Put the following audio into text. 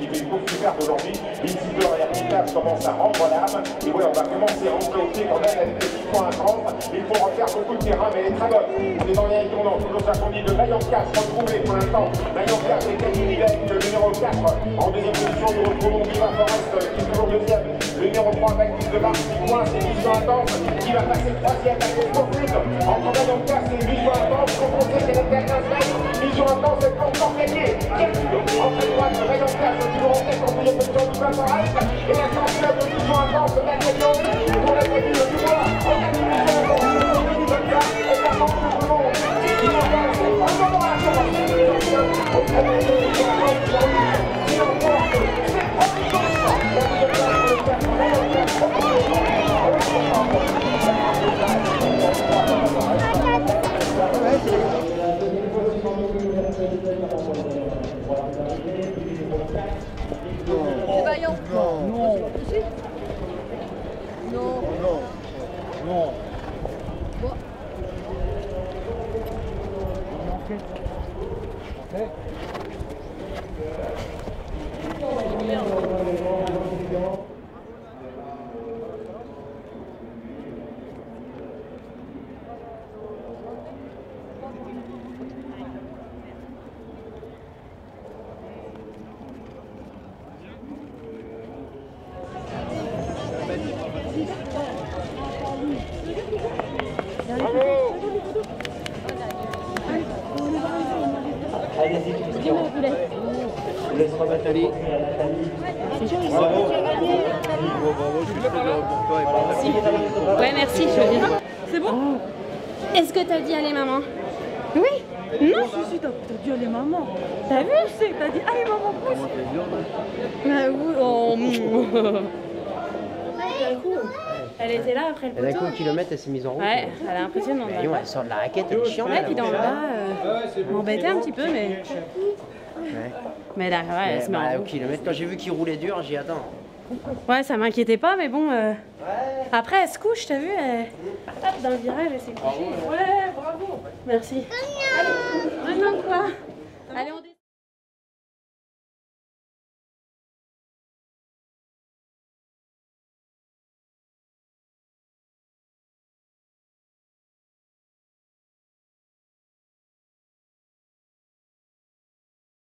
qui fait une course superbe aujourd'hui. L'insider et Hermitage commencent à rendre l'âme. Et ouais, on va commencer à rentrer au pied quand même avec des petits points à prendre. Il faut refaire beaucoup de terrain, mais elle est très bonne. On est dans les tournants, toujours sa conduite de Mayanka, retrouvé pour l'instant. Mayanka et Camille avec le numéro 4. En deuxième position, nous retrouvons Viva Forest qui est toujours deuxième. Le numéro 3, Baptiste de Mars, qui coince, c'est Mission Intense qui va passer troisième à cause profonde. Entre Mayanka et Mission Intense, quand on sait qu'elle est à 15 mètres, Mission Intense est encore gagnée. Entre droite, Mayanka, c'est toujours en tête en deuxième position du Viva Forest. Et la championne de Mission Intense, la gagnante, pour la gagnée du mois. En 4 minutes, et la manche de tout le monde. Mission Intense, encore dans la course. Au premier de Mission Intense, qui emporte ses premiers courses. La deuxième place pour le 4, Mayanka, C'est Vaillant. Non. Si. Non. Non. Non. Bon. Allez-y, Christian. Je vous laisse remettre Nathalie. Bravo. Bravo, je suis très heureux pour toi et pour la Ouais, merci, je veux dire. C'est bon? Est-ce que t'as dit allez maman? Oui. Non. Si, t'as dit allez maman. T'as vu? T'as dit allez maman, pousse. Comment t'es dur, Bah oui, oh. Elle était là après le Et d'un coup, poteau. au kilomètre, elle s'est mise en route. Ouais, elle est impressionnante. Mais elle sort de la raquette, elle est chiante. Ouais, puis dans le bas, m'embêtait un petit peu, mais. Ouais. Mais là, ouais, elle se met en Au route. kilomètre, quand j'ai vu qu'il roulait dur, j'ai dit attends. Ouais, ça m'inquiétait pas, mais bon. Après, elle se couche, t'as vu? Hop, dans le virage, elle s'est couchée. Ouais, bravo. Merci. Allez, maintenant quoi?